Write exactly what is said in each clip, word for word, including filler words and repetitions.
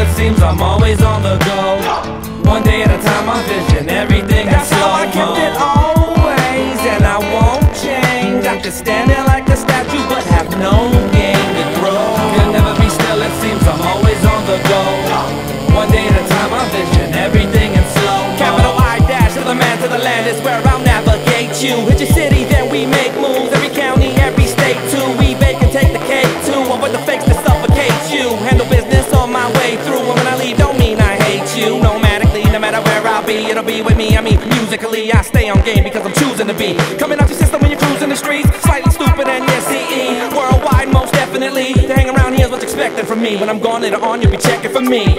it seems I'm always on the go. One day at a time, I'm vision everything in slow-mo. That's how I kept it always, and I won't change. I can stand there like a statue, but have no game to grow. Can never be still, it seems I'm always on the go. One day at a time, I'm vision everything in slow-mo. Capital I dash to the man to the land is where I'll navigate you. Hit your city, then we make moves. Every county, every state too. We bake and take the cake too. Avoid the fakes that suffocate you. Handle business on my way through. And when I leave, don't mean I hate you. Nomadically, no matter where I'll be, it'll be with me. I mean, musically, I stay on game because I'm choosing to be. Coming off your system when you're cruising the streets. Slightly stupid and yes, C E. Worldwide, most definitely. To hang around here is what's expected from me. When I'm gone later on, you'll be checking for me.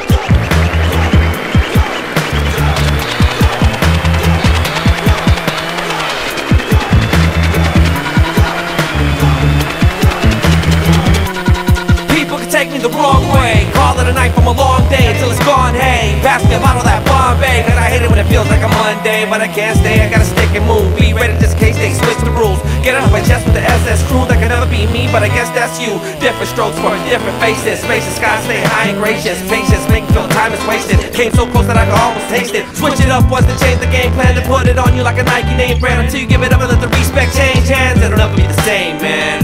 Take me the wrong way, call it a night from a long day until it's gone, hey. Pass me a bottle of that Bombay, cause I hate it when it feels like a Monday. But I can't stay, I gotta stick and move. Be ready just in case they switch the rules. Get it off my chest with the S S crew. That can never be me, but I guess that's you. Different strokes for different faces. Spaces, skies stay high and gracious. Patience make me feel time is wasted. Came so close that I could almost taste it. Switch it up was to change the game plan, to put it on you like a Nike name brand. Until you give it up and let the respect change hands, it'll never be the same, man.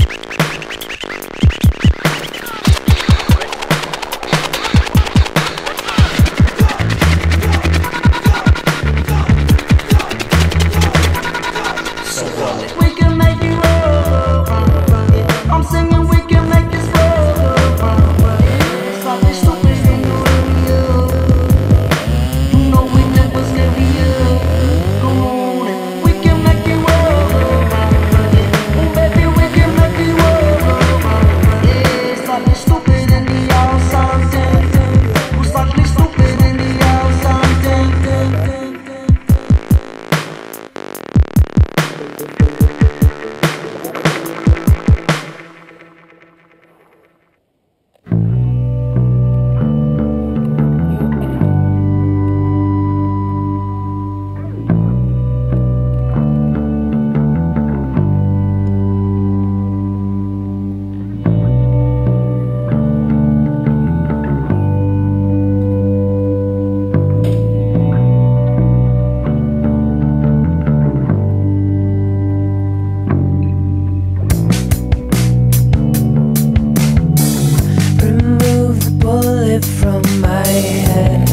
From my head,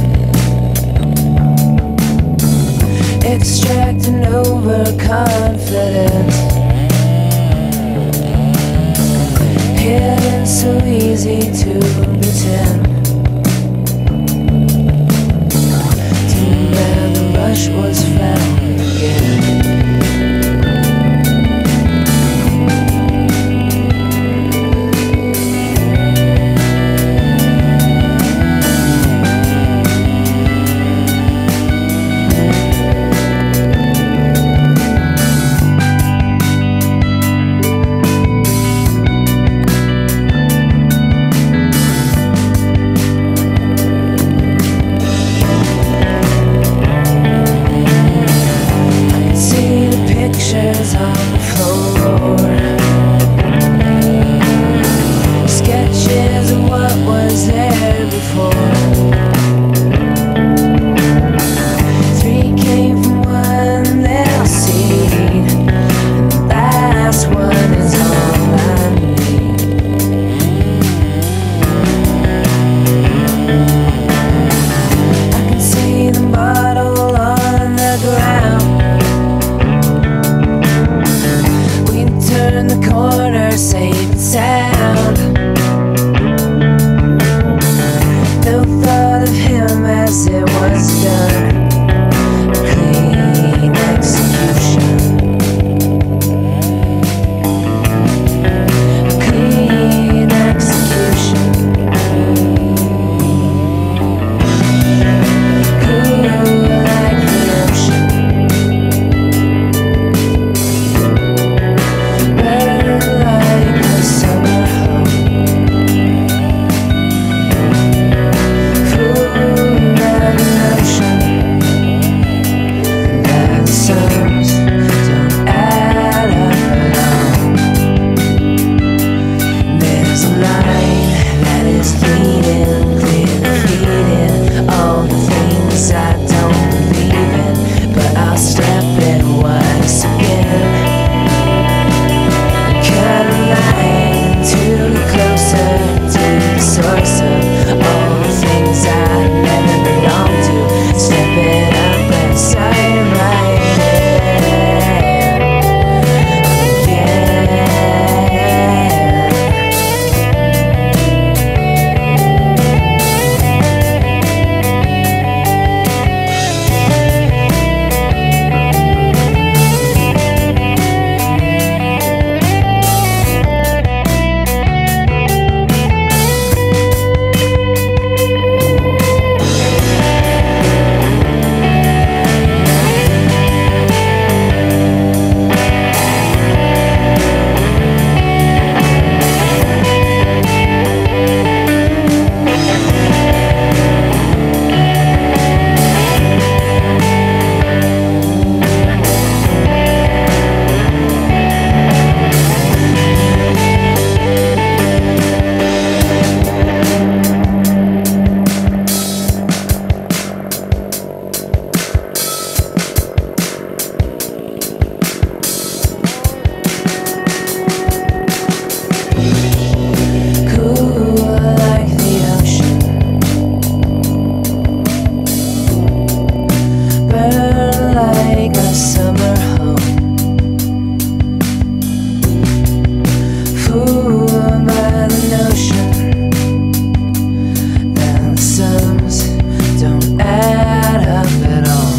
extracting overconfidence, hidden so easy to pretend. Too bad the rush was found again. don't add up at all.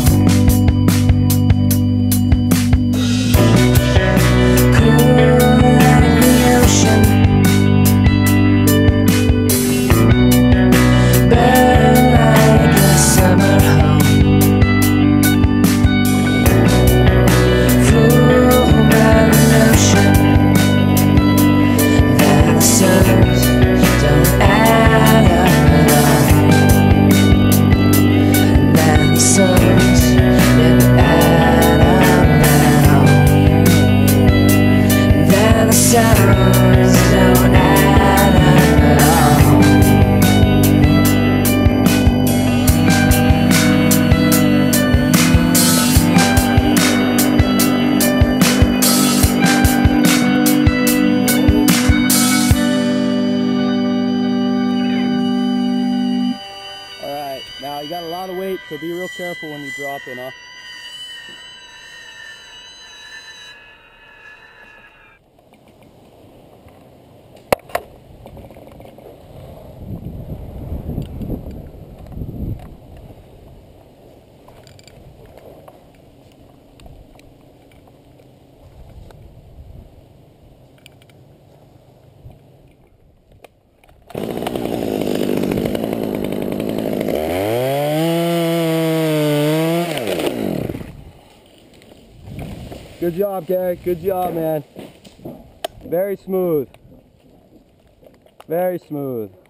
Sounds don't add up at all. Alright, now you got a lot of weight, so be real careful when you drop in, huh? Good job, Garrett. Good job, man. Very smooth. Very smooth.